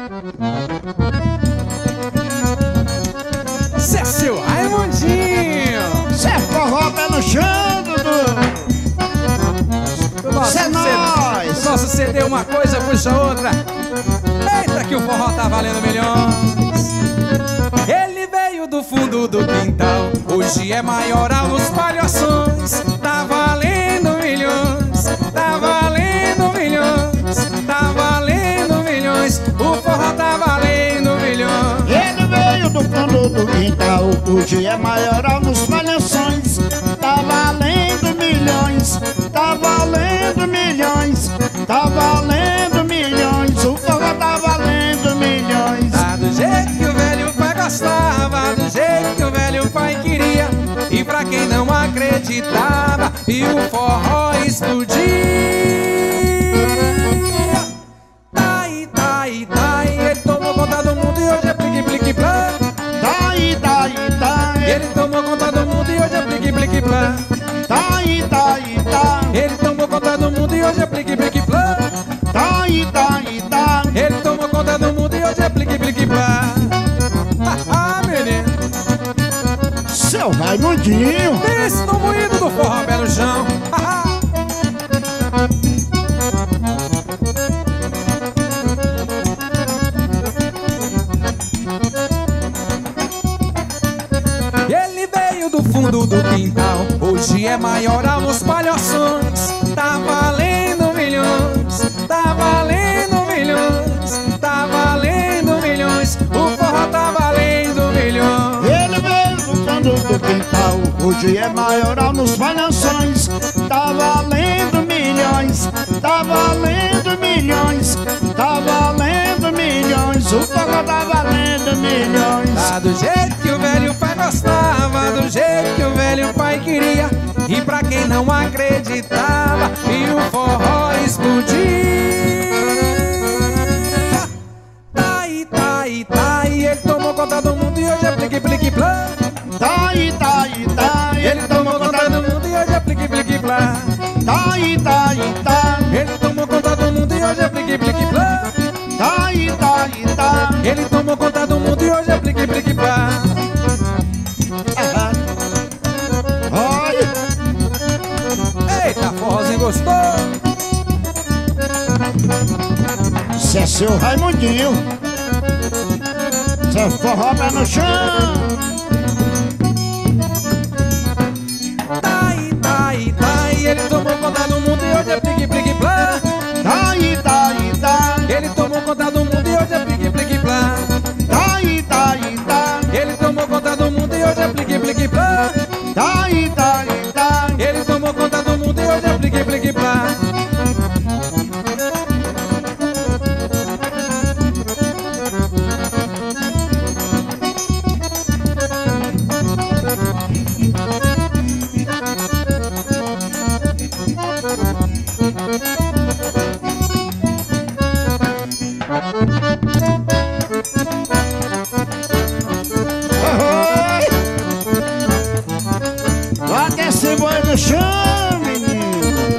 Cê é seu Raimundinho. Cê é forró pé no chão, Dudu. Cê é nóis. Nosso CD uma coisa puxa outra. Eita que o forró tá valendo milhões. Ele veio do fundo do quintal, hoje é maioral nos palhações. Tá valendo milhões, tá valendo milhões, tá valendo milhões. O forró tá valendo milhões. Ele veio do fundo do quintal, hoje é maioral nos palhações. Tá valendo milhões, tá valendo milhões, tá valendo milhões. O forró tá valendo milhões. Tá do jeito que o velho pai gostava, do jeito que o velho pai queria. E pra quem não acreditava, e o forró explodia. Tá aí, ele tomou conta do mundo e hoje é plique, plique, plá. Tá aí, Ele tomou conta do mundo e hoje é plique, plique, plá. tá aí, Ele tomou conta do mundo e hoje é plique, plique, plá. tá aí, Ele tomou conta do mundo e hoje é plique, plique, plá. Menino, seu Raimundinho. esse no moído do forró pé no chão. Ele veio do fundo do quintal, hoje é maioral nos palhações. Tá valendo milhões, tá valendo milhões, tá valendo milhões. O forró tá valendo milhões. Ele veio do fundo do quintal, hoje é maioral nos palhações. Tá valendo milhões, tá valendo milhões, tá valendo milhões. O forró tá valendo milhões. Tá do jeito que o velho pai gostava, do jeito que o velho pai queria. E pra quem não acreditava, e o forró explodia. Tá aí, ele tomou conta do mundo e hoje é plique, plique, plá. Tá aí, Ele tomou conta do mundo e hoje é plique, plique, plá. tá aí, Ele tomou conta do mundo e hoje é plique, plique, plá. tá aí, Ele tomou conta do mundo e hoje é plique, plique, plá. Olha, Eita, forrozinho gostou. cê é seu Raimundinho. Cê é forró pé no chão. Tá aí, ele tomou conta do mundo e hoje é plique, plique, plá. Tá aí, Ele tomou conta do mundo e hoje é plique, plique, plá. tá aí, Ele tomou conta do mundo e hoje é plique, plique, plá. tá aí, Ele tomou conta do mundo e hoje é plique, plique, plá. Bota esse boi no chão, menino.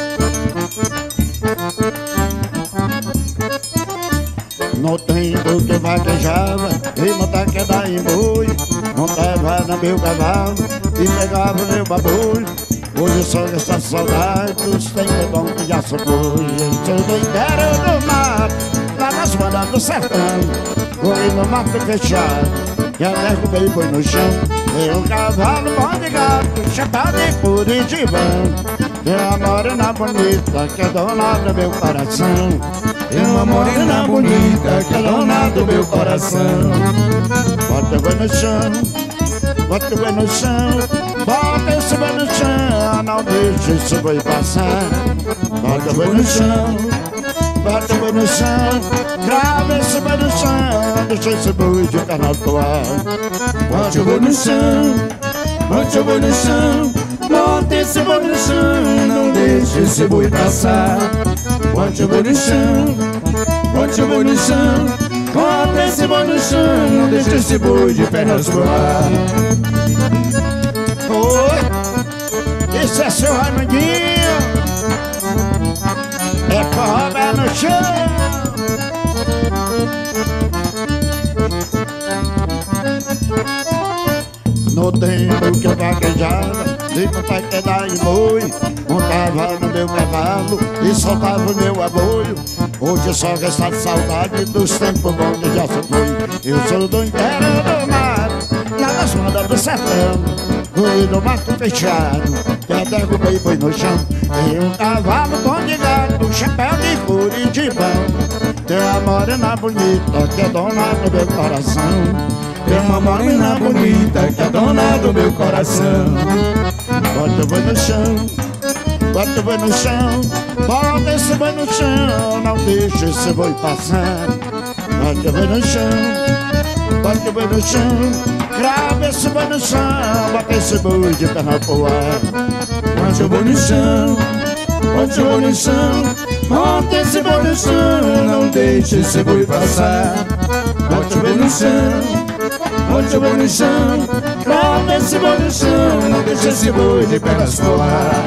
Não tem do que vaquejava e não tá que dar em boi. Montava no meu cavalo e pegava o meu babulho. Hoje só essa saudade dos tempos bons que já se foi. Eu sou do interior do mato, lá nas bandas do sertão. Foi no mato fechado, que eu derrubei boi no chão. Tem um cavalo bom de gato, chapado e Curitibano. Tem uma morena bonita que é dona do meu coração. Tem uma morena bonita que é dona do meu coração. Bota o boi no chão, bota o boi no chão, bota esse boi no chão, não deixa esse boi passar. Bota o boi no chão, bota o boi no chão, grava esse boi no chão, deixa esse boi de canal pro ar. Bota o boi no chão, bota o boi no chão, bota esse boi no chão, não deixa esse boi passar. Bota o boi no chão, bota o boi no chão, bota esse boi no chão, não deixa esse boi de pernas pro ar. Oi, isso é seu Raimundinho. É forró pé no chão. que eu vaquejava e montar queda e boi, montava no meu cavalo e soltava o meu aboio. Hoje só resta de saudade dos tempos bons que já se foi. Eu sou do interior do mar, lá das bandas do sertão, fui no mato fechado, já derrubei boi no chão. Tem um cavalo bom de gato, chapéu de Curitibão. Tem uma morena bonita que é dona do meu coração. Tem uma morena bonita que é dona do meu coração. Bota o boi no chão, bota o boi no chão, bota esse boi no chão, não deixa esse boi passar. Bota o boi no chão, bota o boi no chão, grava esse boi no chão, bota esse boi de perna pro ar. Bota o boi no chão, bota o boi no chão, bota esse boi no chão, não deixa esse boi passar. Bota o boi no chão, bota o boi no chão, grava esse boi no chão, não deixa esse boi de pernas pro ar.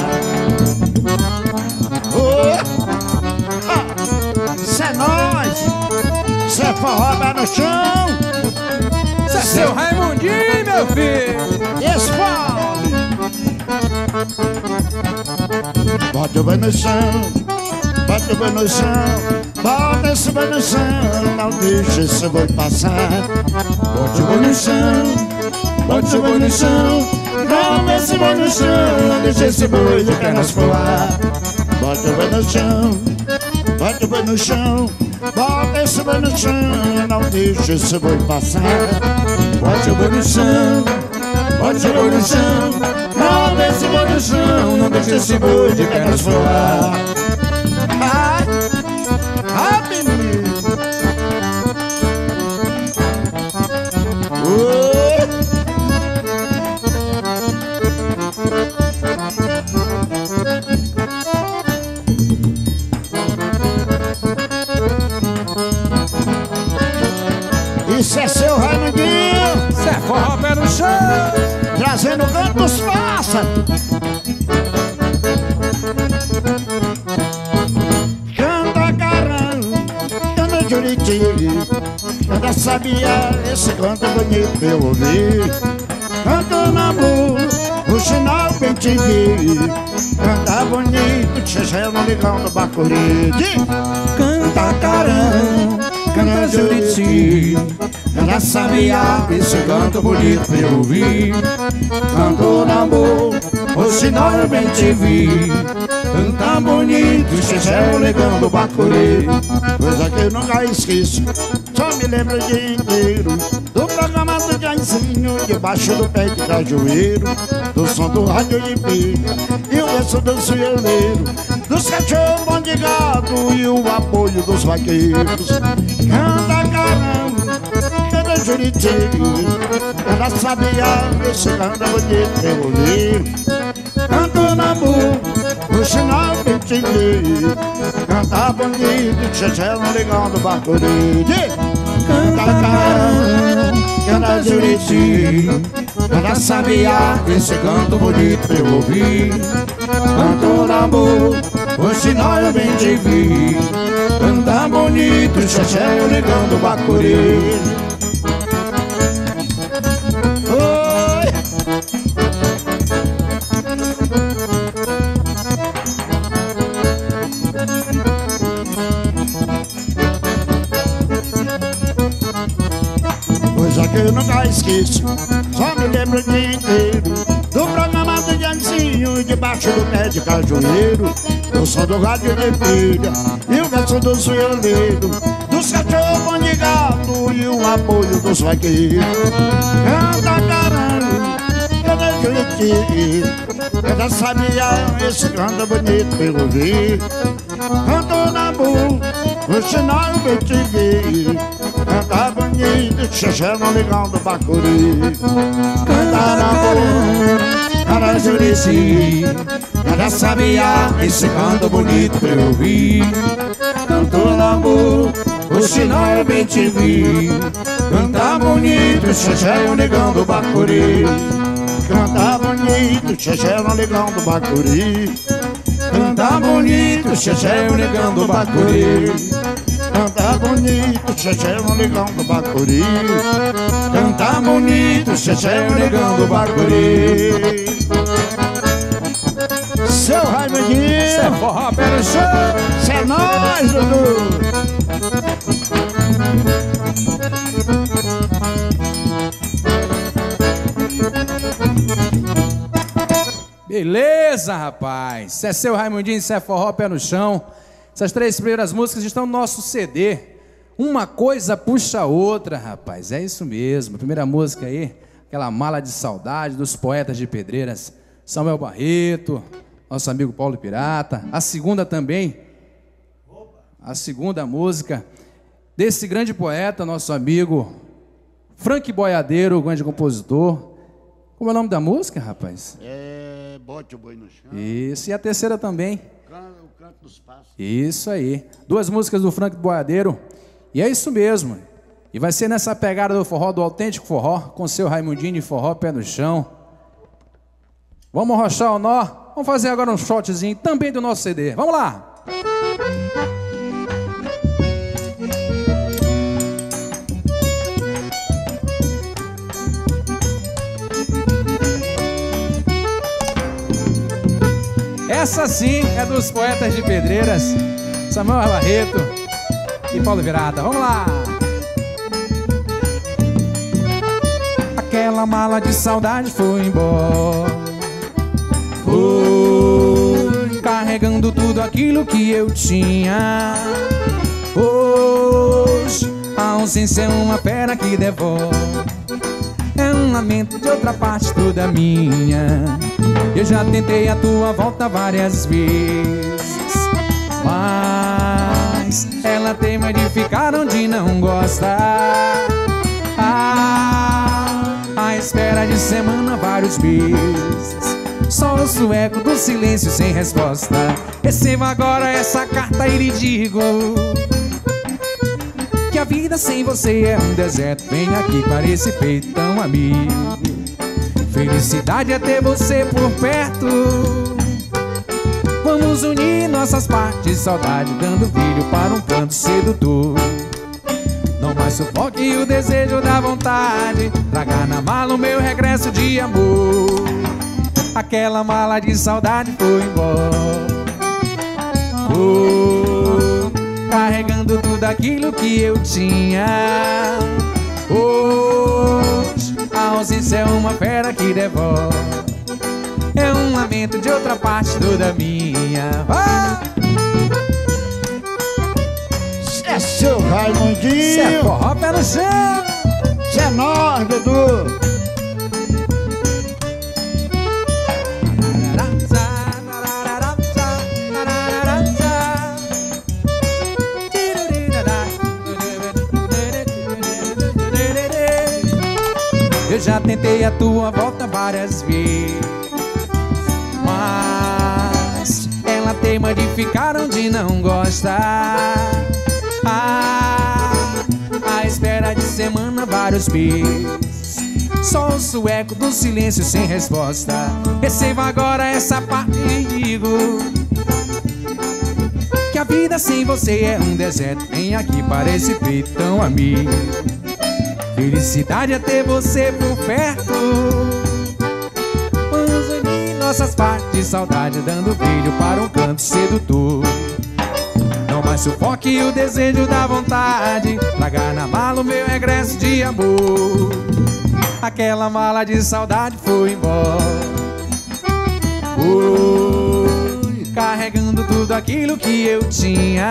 Cê é nóis, cê forró pé no chão, Cê é seu Raimundinho, meu filho. esfole. Bota o boi no chão, bota o boi no chão, bota esse boi no chão, não deixa esse boi passar. Bota o boi no chão, bota o boi no chão, grava esse boi no chão, não deixa esse boi de pernas pro ar. Bota o boi no chão, bota o boi no chão, bota esse boi no chão, não deixa esse boi passar. Bota o boi no chão, bota o boi no chão, grava esse boi no chão, não deixa esse boi de pernas pro ar. Ai, menino. Isso é seu Raimundinho, Cê é forró pé no chão. trazendo o canto dos pássaros. Canta caramba, canta juriti, canta sabia, esse canto bonito eu ouvi. Canta namoro, o sinal bem te vi. Canta bonito, xexé no ligão do Bacuri. Canta caramba, canta juriti, canta sabia, esse canto bonito eu ouvi. Canto namoro, o sinal eu bem te vi. Canta bonito, xexé no ligão do Bacuri. Coisa que eu nunca esqueço, só me lembro o dia inteiro do programa do Jairzinho, debaixo do pé de cajueiro, do som do rádio de pilha e o verso do violeiro, dos cachorros bom de gado e o apoio dos vaqueiros. Canta caramba, canta juriti, canta sabia, esse canta bonito eu ouvi. Canta namoro, o sinal bem te vi. Canta bonito, xexé no ligão do Bacuri. Canta caramba, canta juriti, canta sabia, esse canto bonito eu ouvi. Canto namoro, o sinal eu bem te vi. Canta bonito, xexé no ligão do Bacuri. Coisa que eu nunca esqueço, só me lembro o dia inteiro do programa do Jairzinho, debaixo do pé de cajueiro, do som do rádio de pilha e o verso do violeiro, dos cachorros bom de gado e o apoio dos vaqueiros. Canta caramba, canta juriti, canta sabia, esse canto bonito eu ouvi. Canto namoro, o sinal eu te vi. Canta bonito, xexé no ligão do Bacuri. Canta namoro, canta juriti, canta sabia, esse canto bonito eu ouvi. Canto namoro, o sinal eu bem te vi. Canta bonito, xexé no ligão do Bacuri. Canta bonito, xexé no ligão do Bacuri. Canta bonito, xexé no ligão do Bacuri. Canta bonito, xexé, o negão do Bacuri. Canta bonito, xexé, o negão do Bacuri. Seu Raimundinho, Cê é forró, pé no chão. cê é nóis, Dudu. Beleza, rapaz. Cê é seu Raimundinho, cê é forró, pé no chão. Essas 3 primeiras músicas estão no nosso CD. Uma coisa puxa a outra, rapaz. É isso mesmo. A primeira música aí, aquela Mala de Saudade dos Poetas de Pedreiras, Samuel Barreto, nosso amigo Paulo Pirata. A segunda também, a segunda música desse grande poeta, nosso amigo Frank Boiadeiro, grande compositor. Como é o nome da música, rapaz? Bote o boi no chão. Isso, e a terceira também. O canto dos pássaros. Isso aí. 2 músicas do Frank Boiadeiro. E é isso mesmo. E vai ser nessa pegada do forró, do autêntico forró, com seu Raimundinho e forró pé no chão. Vamos arrochar o nó. Vamos fazer agora um shotzinho também do nosso CD. Vamos lá! Essa sim é dos Poetas de Pedreiras, Samuel Barreto e Paulo Pirata. Vamos lá! Aquela mala de saudade foi embora, foi carregando tudo aquilo que eu tinha. Hoje a ausência é uma fera que devora, é um lamento de outra parte toda minha. Eu já tentei a tua volta várias vezes, mas ela teima de ficar onde não gosta. À espera de semana, vários meses, só o sueco do silêncio sem resposta. Receba agora essa carta e lhe digo que a vida sem você é um deserto. Vem aqui para esse peito tão amigo. Felicidade é ter você por perto. Vamos unir nossas partes, saudade dando brilho para um canto sedutor. Não mais sufoque e o desejo da vontade, traga na mala o meu regresso de amor. Aquela mala de saudade foi embora, foi carregando tudo aquilo que eu tinha. Hoje a ausência é uma fera que devora, é um lamento de outra parte toda minha. Cê é seu Raimundinho, Cê é forró pé no chão. cê é nóis, Dudu. Eu já tentei a tua volta várias vezes, mas ela teima de ficar onde não gosta. À espera de semana, vários meses, só o sueco do silêncio sem resposta. Receba agora essa parte e digo que a vida sem você é um deserto. Vem aqui para esse peito tão amigo. Felicidade é ter você por perto. Vamos unir nossas partes, saudade dando brilho para um canto sedutor. Não mais sufoque e o desejo da vontade, traga na mala o meu regresso de amor. Aquela mala de saudade foi embora, foi carregando tudo aquilo que eu tinha.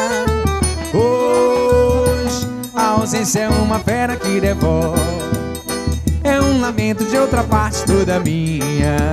Hoje a ausência é uma fera que devora, é um lamento de outra parte toda minha.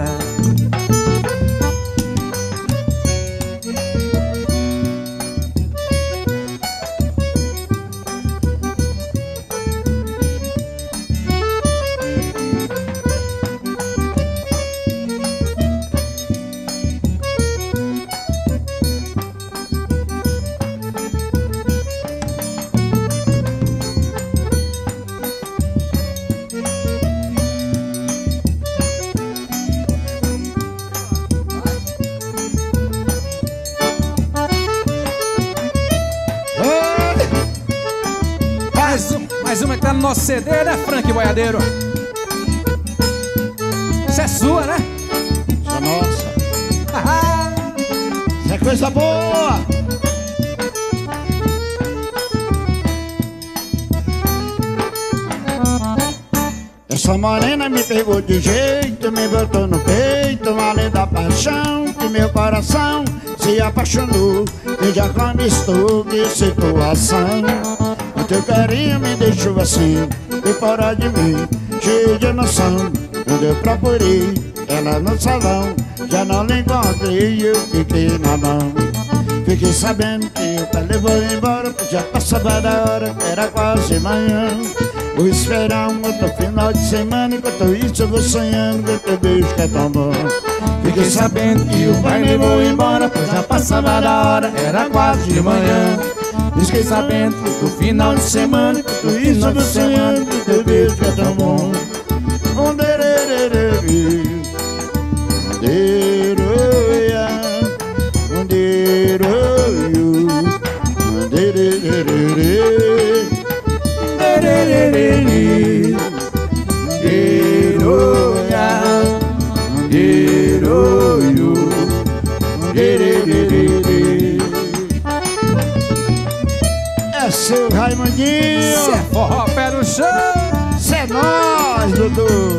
Mais uma que tá no nosso CD, né, Frank Boiadeiro? Essa é sua, né? Essa é nossa. Isso é coisa boa. Essa morena me pegou de jeito, me botou no peito, além da paixão que meu coração se apaixonou. E já como estou, que situação. O teu carinho me deixou assim, e fora de mim, cheio de emoção. Quando eu procurei ela no salão, já não lhe encontrei, eu fiquei na mão. Fiquei sabendo que o pai levou embora, pois já passava da hora, era quase manhã. Vou esperar um outro final de semana, enquanto isso eu vou sonhando com teu beijo que é tão bom. Fiquei sabendo que o pai levou embora, pois já passava da hora, era quase de manhã. Fiquei sabendo do final de semana, enquanto isso eu vou sonhando com teu beijo que é tão bom. É seu Raimundinho. Cê é forró pé no chão. Cê é nós, Dudu.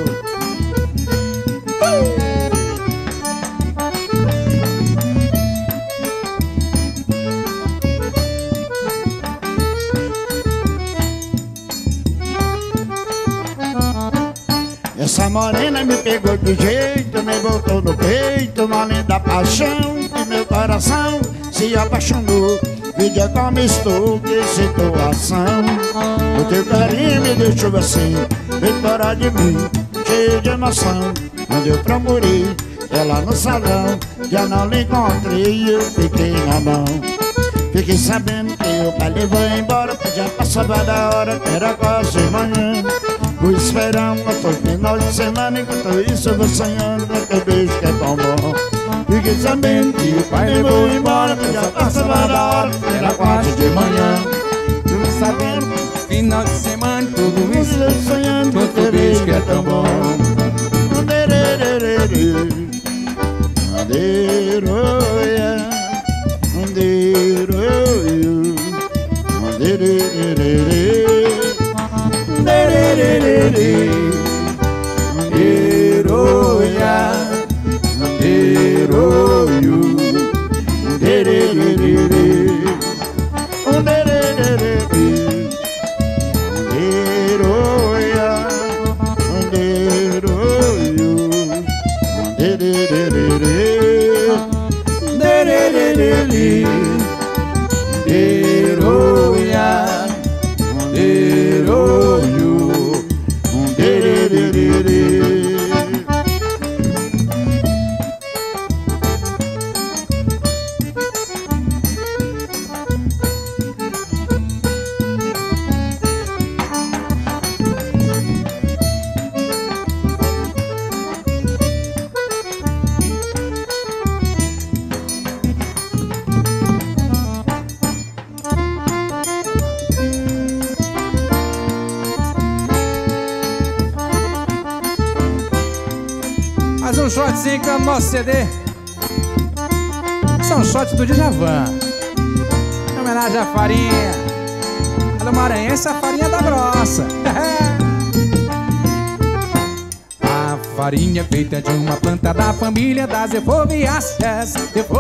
Essa morena me pegou de jeito, me botou no peito, além da paixão que meu coração se apaixonou. Veja como estou, que situação. O teu carinho me deixou assim, veio fora de mim, cheio de emoção. Quando eu procurei ela no salão, já não lhe encontrei, eu fiquei na mão. Fiquei sabendo que o pai levou embora, pois já passava da hora, era quase manhã. Vou esperar um outro final de semana, enquanto isso eu vou sonhando com teu beijo que é tão bom. Fiquei sabendo que o pai levou embora, pois já passava da hora, era quase de manhã. Fiquei sabendo, final de semana, tudo isso eu sonhando com teu beijo que é tão bom. Mais um shotzinho que tá no nosso CD. São shots do Djavan, em homenagem à farinha. A do Maranhense, a farinha da grossa. A farinha é feita de uma planta da família das euforbiáceas,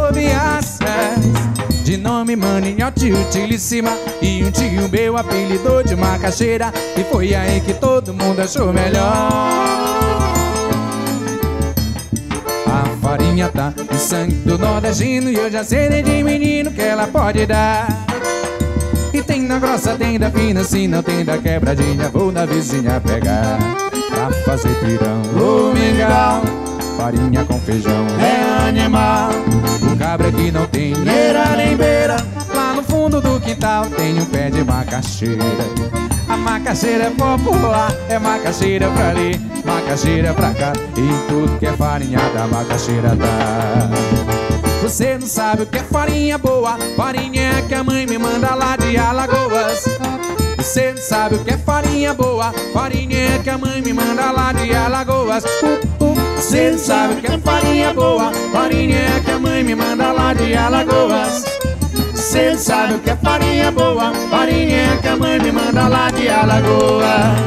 de nome maninhote utilíssima. E um tio meu apelidou de macaxeira, e foi aí que todo mundo achou melhor. A farinha tá no sangue do nordestino, e eu já sei desde menino que ela pode dar. E tem da grossa, tem da fina, se não tem da quebradinha, vou na vizinha pegar. Pra fazer pirão ou mingau, farinha com feijão é animal. O cabra que não tem eira nem beira, lá no fundo do quintal tem um pé de macaxeira. A macaxeira é popular, é macaxeira pra ali, macaxeira pra cá, e em tudo que é farinha da macaxeira dá. Você não sabe o que é farinha boa, farinha é que a mãe me manda lá de Alagoas. Cê não sabe o que é farinha boa, farinha que a mãe me manda lá de Alagoas. Cê não sabe o que é farinha boa, farinha que a mãe me manda lá de Alagoas. Cê não sabe o que é farinha boa, farinha que a mãe me manda lá de Alagoas.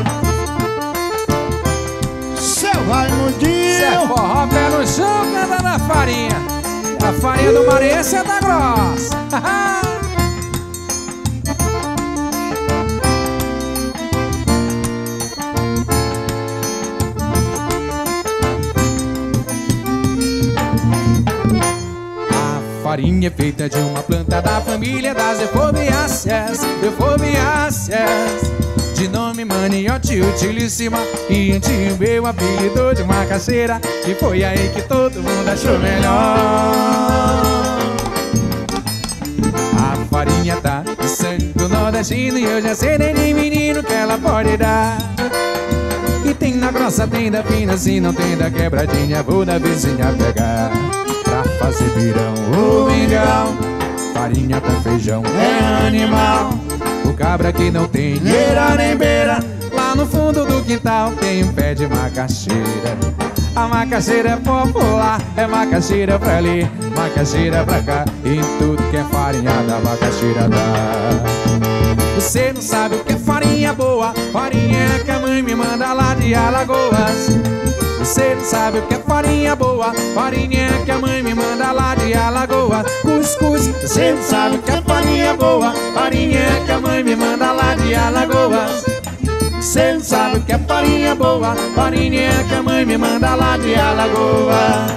Seu Raimundinho, Cê é forró, pé no chão, cantando a farinha. A farinha do Maranhão é Santa Grossa. Farinha é feita de uma planta da família das euforbiáceas, euforbiáceas, de nome maniote utilíssima. E um tio meu apelidou de macaxeira, e foi aí que todo mundo achou melhor. A farinha tá no sangue do nordestino, e eu já sei desde menino que ela pode dar. E tem na grossa, tem da fina, se não tem da quebradinha, vou da vizinha pegar. Pra fazer pirão ou mingau, farinha com feijão é animal. O cabra que não tem eira nem beira, lá no fundo do quintal tem um pé de macaxeira. A macaxeira é popular, é macaxeira pra ali, macaxeira pra cá, em tudo que é farinhada, a macaxeira dá. Você não sabe o que é farinha boa, farinha que a mãe me manda lá de Alagoas. Você não sabe o que é farinha boa, farinha que a mãe me manda lá de Alagoas. Cuscuz. Você não sabe o que é farinha boa, farinha que a mãe me manda lá de Alagoas. Você não sabe o que é farinha boa, farinha que a mãe me manda lá de Alagoas.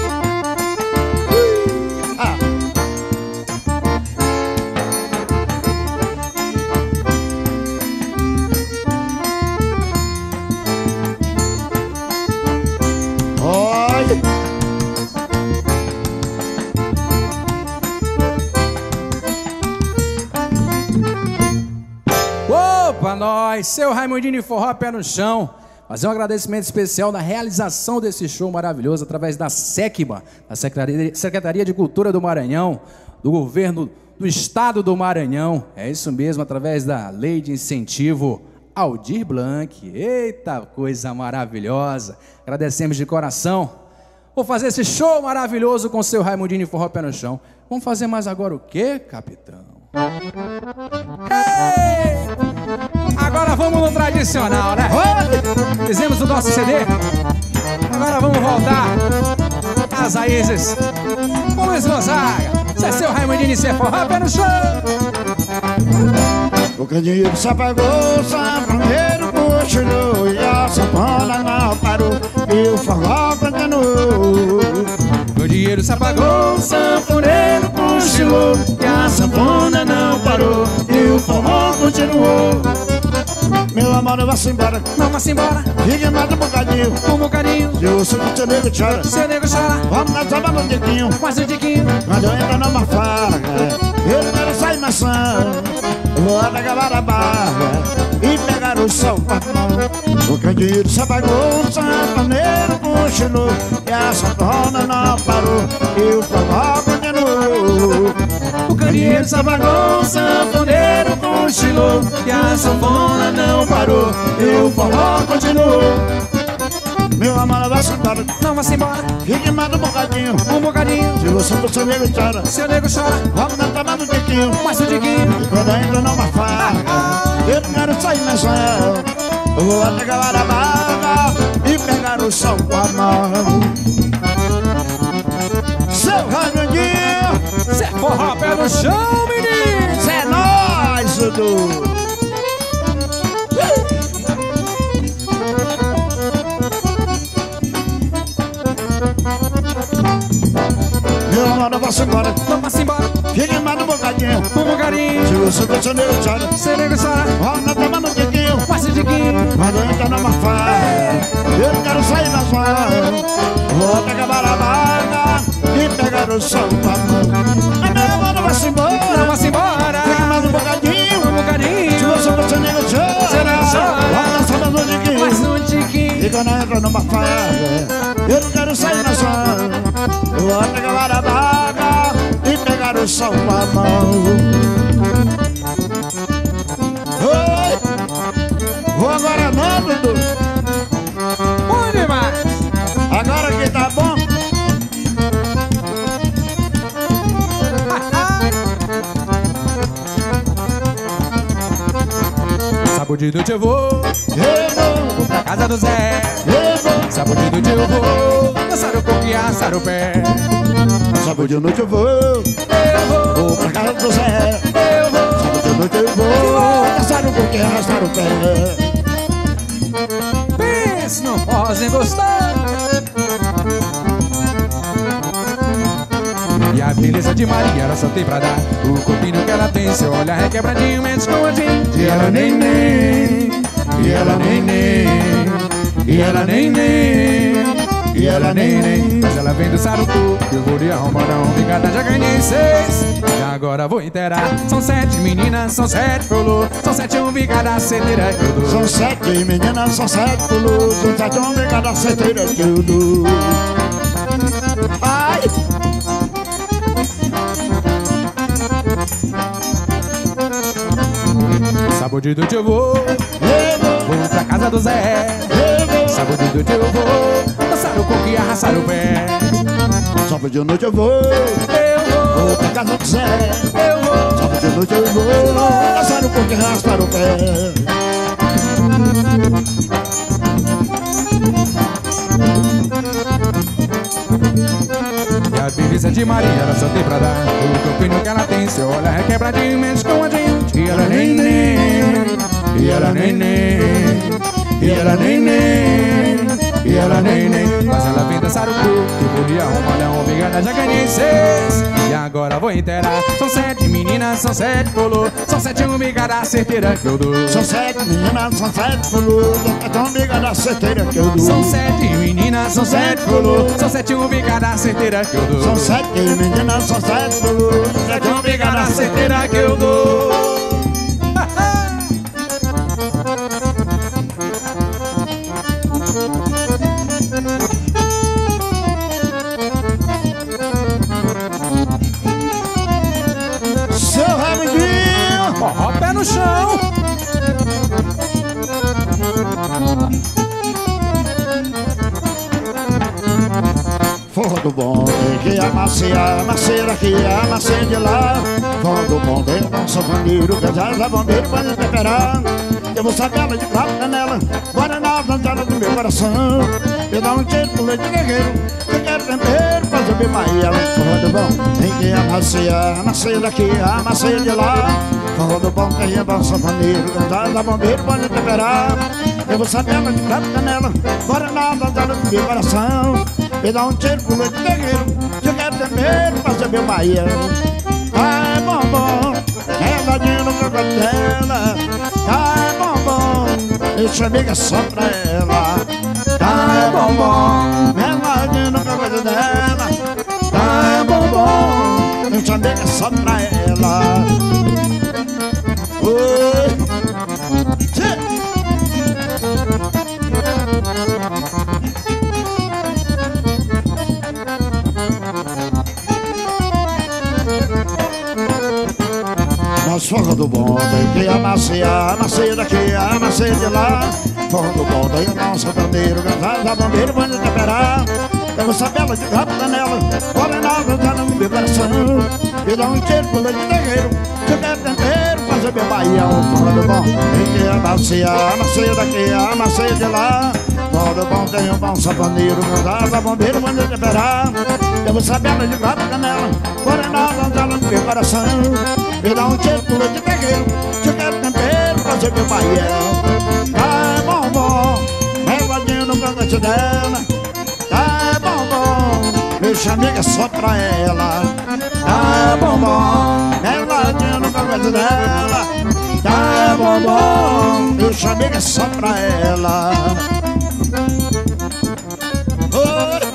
Opa, nós, seu Raimundinho Forró, pé no chão. Fazer um agradecimento especial na realização desse show maravilhoso através da SECMA, da Secretaria de Cultura do Maranhão, do Governo do Estado do Maranhão. É isso mesmo, através da Lei de Incentivo Aldir Blanc. Eita, coisa maravilhosa. Agradecemos de coração. Vou fazer esse show maravilhoso com o seu Raimundinho Forró, pé no chão. Vamos fazer mais agora o quê, capitão? Ei! Agora vamos no tradicional, né? Fizemos o nosso CD. Agora vamos voltar às raízes com Luiz Gonzaga. Cê é seu Raimundinho, cê é forró, pé no chão. O candeeiro se apagou, o sanfoneiro cochilou, e a sanfona não parou, e o forró continuou. O candeeiro se apagou, o sanfoneiro cochilou, e a sanfona não parou, e o forró continuou. Meu amor, não vá-se embora, não vá-se embora, fique mais um bocadinho, um bocadinho. Se o seu nego chora, seu nego chora, vamos na samba no tiquinho, mais um tiquinho. Quando eu entro numa faca, eu não quero sair maçã, vou acabar a barra e pegar o sol. O candeeiro se apagou, o sanfoneiro cochilou, e a sanfona não parou, e o forró continuou. O candeeiro se apagou, o sanfoneiro cochilou, e a sanfona não parou, e o forró continuou. Meu amor, não vá-se embora, não vá-se embora, fique mais um bocadinho, um bocadinho. Se você for seu nego chora, seu nego chora, vamos na tomar no tiquinho, mais um tiquinho. E quando eu entro numa faca, eu não quero sair mais céu, eu vou até acabar a barra e pegar o sol com a mão. Seu Raimundinho, cê é forró, pé no chão, menino. cê é nóis, Dudu. Meu amor, não vá-se embora, não vá-se embora, fique mais um bocadinho, um bocadinho. Se você for seu nego chora, seu nego chora, vamos na tomar no tiquinho, mais um tiquinho. Quando eu entro numa faca, eu não quero sair mais céu, vou até acabar a barra e pegar o sol com a mão. Mas meu amor, não vá-se embora, não vá-se embora, fique mais um bocadinho, um bocadinho. Se você for seu nego chora, seu nego chora, vamos na samba no tiquinho, mais um tiquinho. E quando eu entro numa faca, eu não quero sair mais céu, vou até acabar a barra e pegar o sol com a mão. Oi! Sabudido de eu vou pra casa do Zé. Sabudido de eu vou dançar o coco e assar o pé. Sábado de noite eu vou pra casa do Zé. Sábado de noite eu vou dançar um pouquinho e arrastar o pé. Pense, não podem gostar. E a beleza de Maria, ela só tem pra dar. O corpinho que ela tem, seu olhar é quebradinho, mente com a gente. E ela nem, e ela nem, e ela nem, e ela nem. Mas ela vem do Sarucu, que eu vou lhe arrumar uma brigada, já ganhei 6. E agora vou inteirar. São 7 meninas, são 7 pulou. São 7 umbigadas, certeira que eu dou. São 7 meninas, são 7 pulou. São 7 umbigadas, certeira que eu dou. Ai! Sabudido de eu vou pra casa do Zé. Sabudido de eu vou dançar o coco e arrasar o pé. Sábado de noite eu vou pra casa do Zé. Sábado de noite eu vou dançar um pouco e arrastar o pé. E a beleza de Maria, ela só tem pra dar. O corpinho que ela tem, seu olhar é quebradinho, mexe com a gente. E ela nem, e ela nem, e ela nem, e ela nem. Mas ela vem dançar o coco, que eu vou lhe arrumar uma brigada, já ganhei 6. E agora vou inteirar. São 7 meninas, são 7 pulou. São 7 umbigadas, certeira que eu dou. São 7 meninas, são 7 pulou. É umbigadas, certeira que eu dou. São 7 meninas, são 7 pulou. São 7 umbigadas, certeira que eu dou. São 7 meninas, são 7 pulou. 7 umbigadas, certeira que eu dou. Seu Raimundinho, Forró pé no chão. forró do bom tem que amaciar, amaceira aqui, amaceira de lá. Forró do bom tem o bom safaneiro, que já leva bombeiro pra me temperar. Eu vou saber ela de prato canela, guaraná, plantada do meu coração. Eu dou um tiro pro leite guerreiro, eu quero tempero, fazer bem Maria. Forró do bom tem que amaciar, amaceira aqui, amaceira de lá. Forró do bom tem o bom safaneiro, que já leva bombeiro pra me temperar. Eu vou saber ela de prato canela, guaraná, plantada do meu coração. Me dá um tiro pro leite guerreiro, eu quero tempero, fazer meu Bahia. Ai, bombom, regadinho no cocô dela. Ai, bombom, deixa amiga só pra ela. Ai, bombom, regadinho no cocô dela. Ai, bombom, deixa amiga só pra ela. Oi, mas forró do bom tem que amaciar, amaceira daqui, amaceira de lá. Forró do bom tem o nosso bandeiro, cantar bombeiro, banho temperar. Eu vou saber ela de gato canela, guaraná, tá no meu coração. Me dá um tiro pro leite guerreiro, que eu quero tempero, fazer meu Bahia. O forró do bom tem que amaciar, amaceira daqui, amaceira de lá. Forró do bom tem um bom sapaneiro, cantar bombeiro, banho temperar. Eu vou saber ela de gato canela, guaraná, tá no meu coração. Me dá um tiro pro leite guerreiro, que eu quero tempero, fazer meu Bahia. Ai, bombom, regadinho no cangote dela. Ai, bombom, deixa amiga só pra ela. Ai, bombom, regadinho no cangote dela. Ai, bombom, deixa amiga só pra ela. Oi.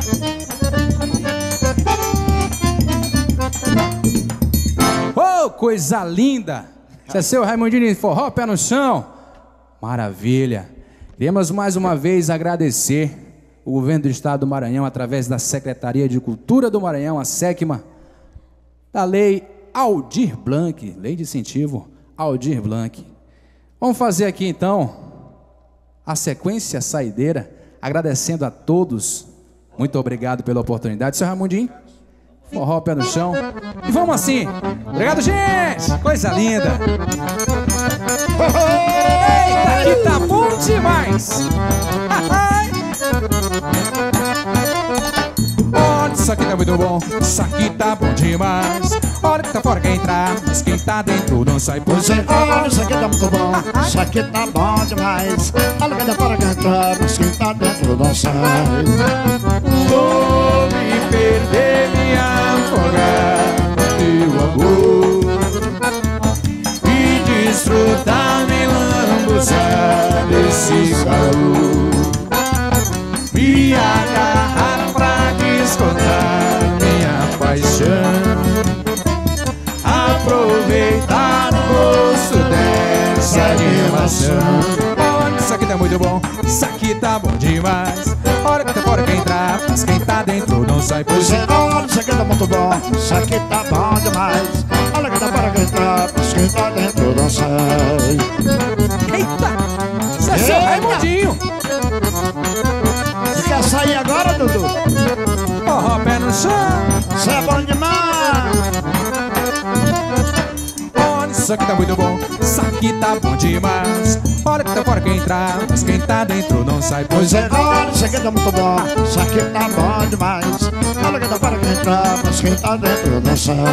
Oh, coisa linda! Esse é seu Raimundinho de Forró, pé no chão. Maravilha! Queremos mais uma vez agradecer o governo do estado do Maranhão, através da Secretaria de Cultura do Maranhão, a SECMA, da lei Aldir Blanc, lei de incentivo Aldir Blanc. Vamos fazer aqui então a sequência saideira, agradecendo a todos. Muito obrigado pela oportunidade, seu Raimundinho. Forró pé no chão. E vamos assim. Obrigado, gente. Coisa linda. Eita, que tá bom demais. Olha, isso aqui tá muito bom. Isso aqui tá bom demais. Olha que tá fora quem entrar, mas quem tá dentro não sai por Você olha, isso aqui tá muito bom. Isso aqui tá bom demais. Olha que tá fora quem entrar, mas quem tá dentro não sai. Vou me perder, me afogar no teu amor e desfrutar, me lambuzar desse calor, me agarrar pra descontar minha paixão, aproveitar o gosto dessa animação. Olha, isso aqui tá muito bom, isso aqui tá bom demais. Olha que tá fora quem entrar, mas quem tá dentro não sai por Você olha, isso aqui tá muito bom. Isso aqui tá bom demais. Olha que tá fora quem entrar, mas quem tá dentro não sai. Eita! Isso é seu Raimundinho! Você quer sair agora, Dudu? Forró pé no chão! Isso é bom demais. Olha, isso aqui tá muito bom, isso aqui tá bom demais. Olha que tá fora quem entrar, mas quem tá dentro não sai por Você olha, isso aqui tá muito bom. Isso aqui tá bom demais. Olha que tá fora quem entrar, mas quem tá dentro não sai.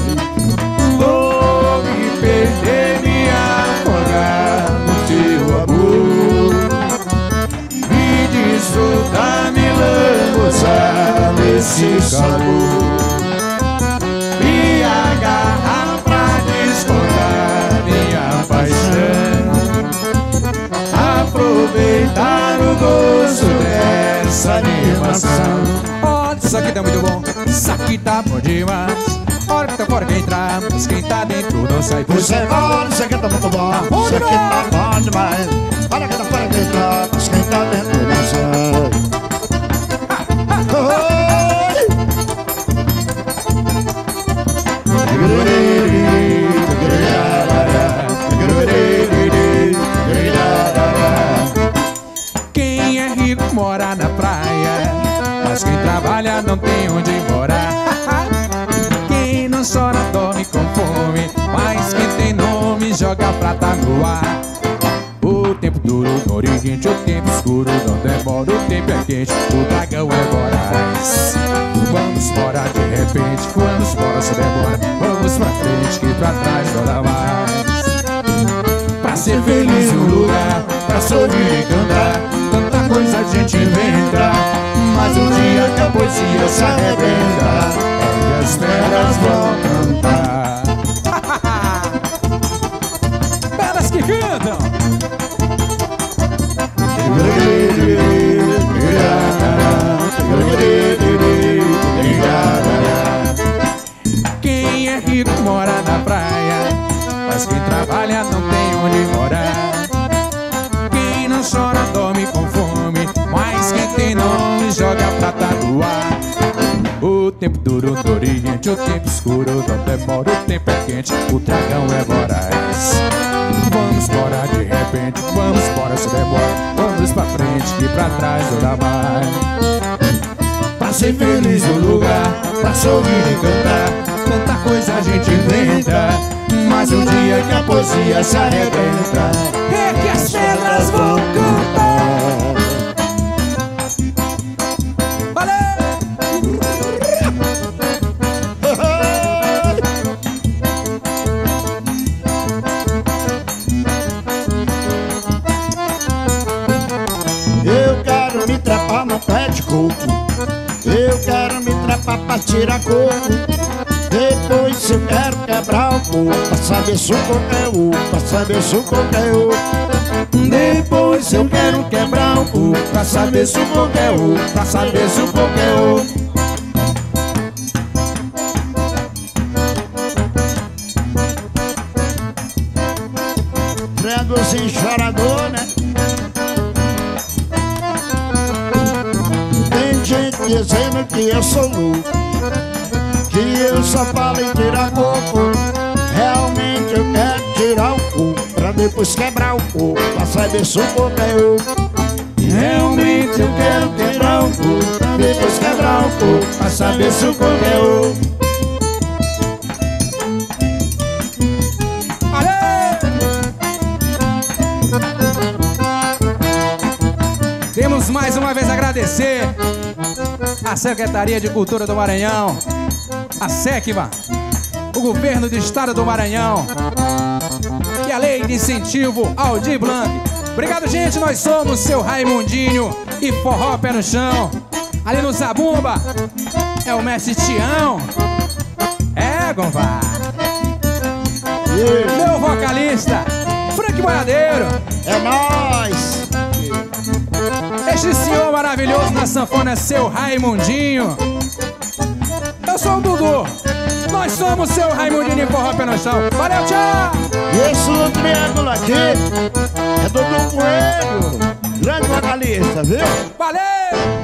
Vou me perder, me afogar no teu amor, me desfrutar, me lambuzar desse calor, me agarrar pra descontar minha paixão, aproveitar o gosto dessa animação. Olha, isso aqui tá muito bom, isso aqui tá bom demais. Olha que tá fora quem entrar, mas quem tá dentro não sai por Você olha, isso aqui tá muito bom. Isso aqui tá bom demais. Olha que tá fora quem entrar, mas quem tá dentro não sai. Quem é rico mora na praia, mas quem trabalha não tem onde morar. Quem não chora dorme com fome, mas quem tem nome joga prata no ar. O tempo duro no Oriente, o tempo escuro não demora, o tempo é quente, o dragão é voraz. Vamos embora de repente, vamos embora se demora, vamos pra frente que pra trás não dá mais. Pra ser feliz no lugar, pra sorrir e cantar, tanta coisa a gente inventa, mas um dia que a poesia se arrebenta, é que as pedras vão cantar. Pedras que cantam! Quem é rico mora na praia, mas quem trabalha não tem onde morar. Quem não chora dorme com fome, mas quem tem nome joga prata no ar. O tempo duro no Oriente, o tempo escuro não demora, o tempo é quente, o dragão é voraz. Vamos embora de repente, vamos embora se demora, vamos pra frente que pra trás não dá mais. Pra ser feliz no lugar, pra sorrir e cantar, tanta coisa a gente inventa, mas um dia que a poesia se arrebenta, é que as pedras vão cantar. Valeu! Eu quero me trepar no pé de coco. Eu quero me trepar pra tirar coco. Depois eu quero quebrar o coco, pra saber se o coco é oco, pra saber se o coco é oco. Depois eu quero quebrar o coco, pra saber se o coco é oco, pra saber se o coco é oco. Frangozinho chorador, né? Tem gente dizendo que eu sou louco, que eu só falo em tirar coco. Realmente eu quero tirar o coco, pra depois quebrar o coco, pra saber se o coco é oco. Realmente eu quero quebrar o coco, pra depois quebrar o coco, pra saber se o coco é oco. uma vez agradecer a Secretaria de Cultura do Maranhão, a SECMA, o Governo do Estado do Maranhão e a Lei de Incentivo Aldir Blanc. Obrigado, gente. Nós somos seu Raimundinho e Forró Pé no Chão. Ali no Zabumba é o Mestre Tião. É, compadre. Meu vocalista, Frank Boiadeiro. É nóis. Este senhor maravilhoso da sanfona é seu Raimundinho. Eu sou o Dudu. Nós somos seu Raimundinho e Forró Pé no Chão. Valeu, tchau! E esse outro triângulo aqui é Dudu Coelho, grande vocalista, viu? Valeu!